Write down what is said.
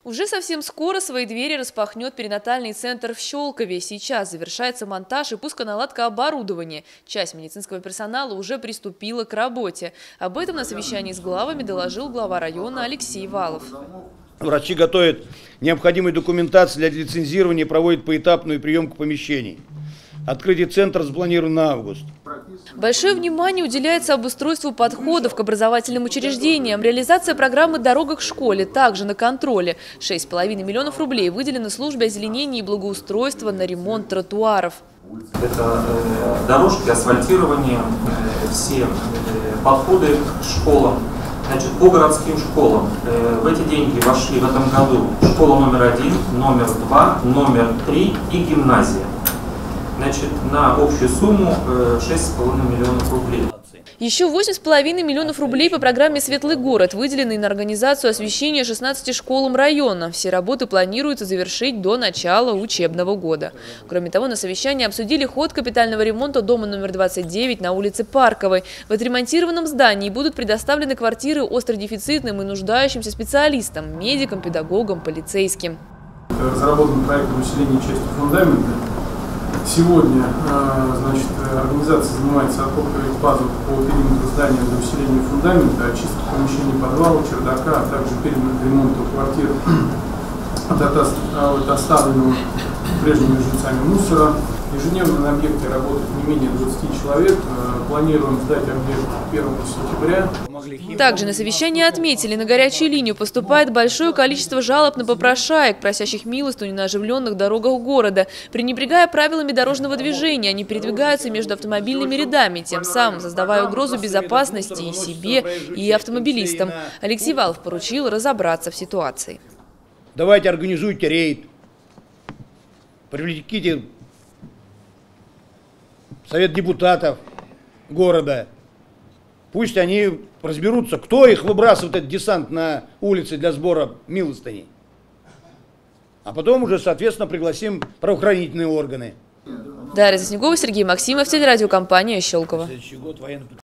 Уже совсем скоро свои двери распахнет перинатальный центр в Щелкове. Сейчас завершается монтаж и пусконаладка оборудования. Часть медицинского персонала уже приступила к работе. Об этом на совещании с главами доложил глава района Алексей Валов. Врачи готовят необходимые документации для лицензирования и проводят поэтапную приемку помещений. Открытие центра запланировано на август. Большое внимание уделяется обустройству подходов к образовательным учреждениям. Реализация программы «Дорога к школе» также на контроле. 6,5 миллионов рублей выделено службе озеленения и благоустройства на ремонт тротуаров. Это дорожки, асфальтирование, все подходы к школам. Значит, по городским школам в эти деньги вошли в этом году школа номер 1, номер 2, номер 3 и гимназия. Значит, на общую сумму 6,5 миллионов рублей. Еще 8,5 миллионов рублей по программе «Светлый город» выделены на организацию освещения 16 школам района. Все работы планируется завершить до начала учебного года. Кроме того, на совещании обсудили ход капитального ремонта дома номер 29 на улице Парковой. В отремонтированном здании будут предоставлены квартиры остродефицитным и нуждающимся специалистам, медикам, педагогам, полицейским. Разработан проект усиления части фундамента. Сегодня организация занимается откопкой пазов по периметру здания для усиления фундамента, очистки помещений подвала, чердака, а также перед ремонтом квартир от оставленного прежними жильцами мусора. Ежедневно на объекте работает не менее 20 человек. Планируем сдать объект 1 сентября. Также на совещании отметили, на горячую линию поступает большое количество жалоб на попрошаек, просящих милостыню на оживленных дорогах города. Пренебрегая правилами дорожного движения, они передвигаются между автомобильными рядами, тем самым создавая угрозу безопасности и себе, и автомобилистам. Алексей Валов поручил разобраться в ситуации. Давайте организуйте рейд, привлеките совет депутатов города. Пусть они разберутся, кто их выбрасывает, этот десант, на улице для сбора милостыней. А потом уже, соответственно, пригласим правоохранительные органы. Дарья Заснегова, Сергей Максимов, телерадиокомпания «Щелково».